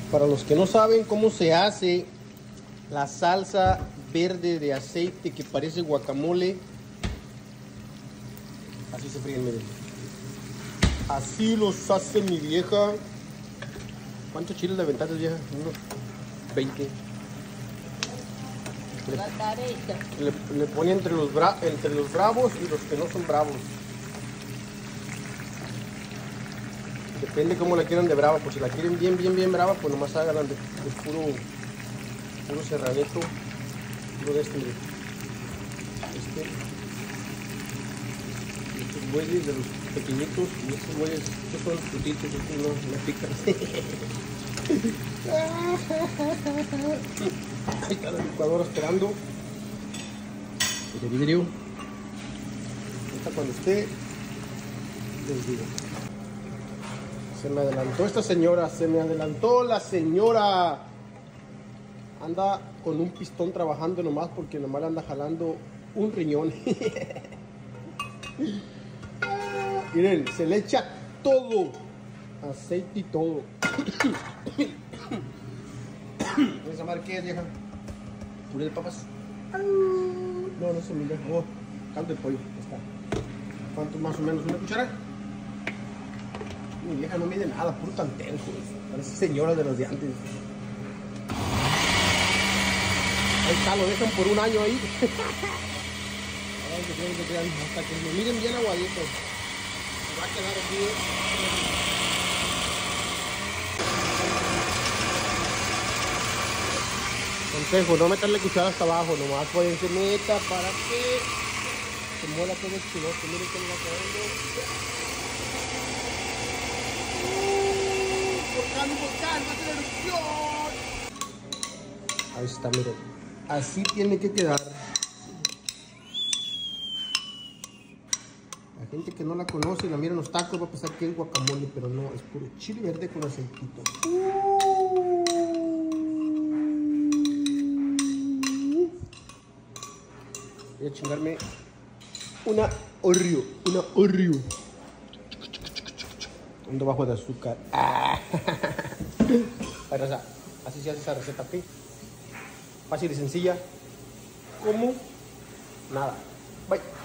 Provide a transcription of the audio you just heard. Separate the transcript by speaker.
Speaker 1: Para los que no saben cómo se hace la salsa verde de aceite que parece guacamole, así se fríen, miren. Así los hace mi vieja. ¿Cuántos chiles le aventaste, vieja? Unos 20. Le pone entre los bravos y los que no son bravos. Depende cómo la quieran de brava. Pues si la quieren bien brava, pues nomás háganla de puro serranito. Puro de este. Estos bueyes de los pequeñitos. Y estos bueyes, estos son frutitos, estos no pican. Ahí está la licuadora esperando. El vidrio. Hasta cuando esté, les digo. Se me adelantó esta señora, se me adelantó la señora. Anda con un pistón trabajando nomás porque nomás anda jalando un riñón. Miren, se le echa todo, aceite y todo. ¿Esa madre qué es, vieja? ¿Puré de papas? No, no se mira. Oh, caldo de pollo, ya está. ¿Cuánto más o menos? ¿Una cuchara? Mi vieja no mide nada, puro tanteo. Parece señora de las de antes. Ahí está, lo dejan por un año ahí. Hasta que me miren bien aguadito. Me va a quedar aquí. Consejo, no meterle cuchara hasta abajo, nomás pueden se meta para que se muela todo el chilote. Miren que me va quedando. ¡Volcán, va a tener erupción! Ahí está, miren. Así tiene que quedar. La gente que no la conoce y la mira en los tacos va a pensar que es guacamole, pero no, es puro chile verde con aceitito. Voy a chingarme una Oreo. Un bajo de azúcar. Así se hace esa receta, ¿ok? Fácil y sencilla. ¿Cómo? Nada. Bye.